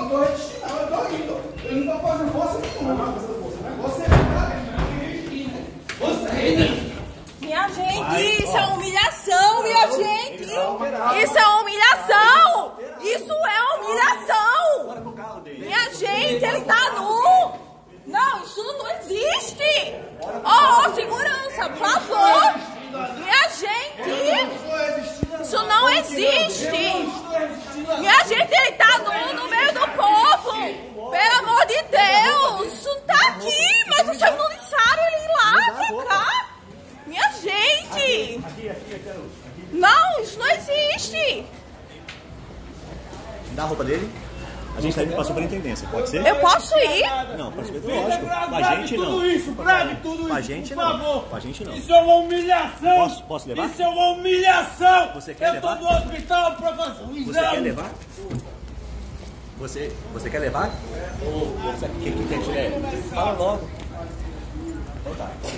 vou resistir, não. Eu tô indo. Eu não tô fazendo força nenhuma. Você tá resistindo. Você. Minha gente, isso é humilhação, minha gente. Isso é humilhação. Isso é humilhação. Minha gente, ele tá nu. Não, isso não existe. Ó, segurança, por favor. Minha gente, isso não existe. Minha gente, ele tá nu no meio do povo. Pelo amor de Deus. Isso tá aqui, mas vocês não deixaram ele ir lá pra cá. Minha gente. Não, isso não existe. Dá a roupa dele. A gente tá indo pra superintendência, pode ser? Eu posso ir? Não, pode ser, lógico. Com a gente não. Tudo isso, grave tudo isso, com a gente por favor. não. Com a gente não. Isso é uma humilhação. Posso levar? Isso é uma humilhação. Você quer levar? Eu tô no hospital pra fazer um exame. Você quer levar? Você quer levar? Ou você quer que te leve? Fala logo. Então tá.